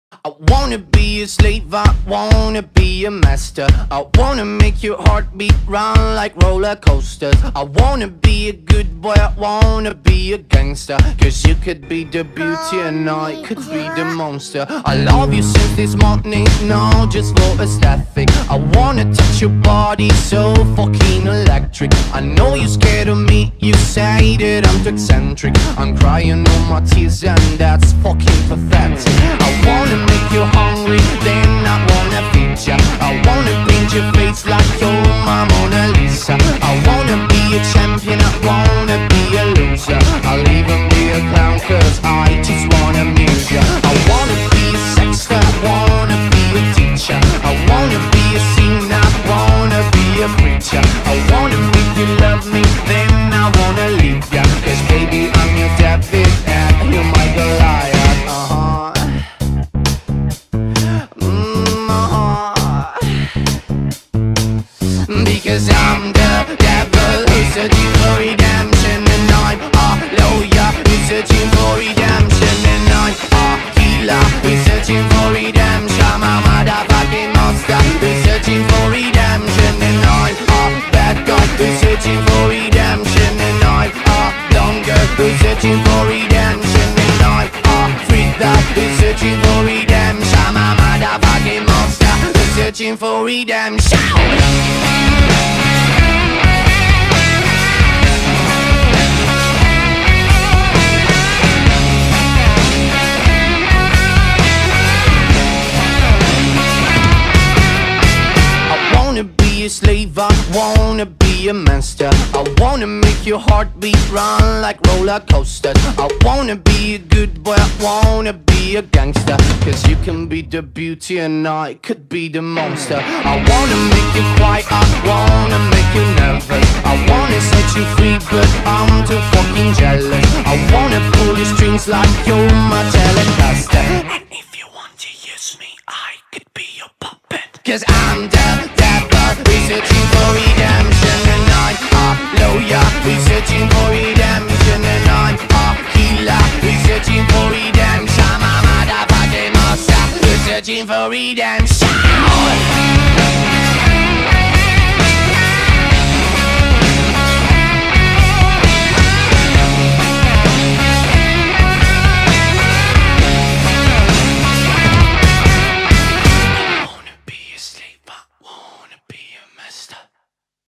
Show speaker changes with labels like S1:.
S1: I wanna be a slave, I wanna be a master. I wanna make your heartbeat run like roller coasters. I wanna be a good boy, I wanna be a gangster. Cause you could be the beauty and I could be the monster. I love you since this morning, no, just for aesthetic. I wanna touch your body so fucking electric. I know you're scared of me, you say that I'm too eccentric. I'm crying all my tears and that's fucking pathetic. I wanna make you hungry, then I wanna feed ya. I wanna paint your face like you're my Mona Lisa. I wanna be a champion, I wanna be a loser. I'll even be a clown cause I just wanna amuse ya. I wanna be a sexter, I wanna be a teacher. I wanna be a singer, I wanna be a preacher. I wanna make you love me, then I wanna leave ya. Cause baby I'm your David and you're my Goliath. Because I'm the devil who's searching for redemption. And I'm a lawyer who's searching for redemption. And I'm a healer who's searching for redemption. I'm a motherfucking monster who's searching for redemption. And I'm a bad guy who's searching for redemption. And I'm a dumb girl who's searching for redemption. And I'm a freak that who's searching for redemption. I'm a motherfucking monster who's searching for redemption. Be a slave, I wanna be a master. I wanna make your heartbeat run like roller coasters. I wanna be a good boy, I wanna be a gangster. Cause you can be the beauty and I could be the monster. I wanna make you cry, I wanna make you nervous. I wanna set you free but I'm too fucking jealous. I wanna pull your strings like you're my telecaster. And if you want to use me, I could be your puppet. Cause I'm the devil, we're searching for redemption. And I'm a lawyer, we're searching for redemption. And I'm a healer, we're searching for redemption. I'm a motherfucking monster, we're searching for redemption.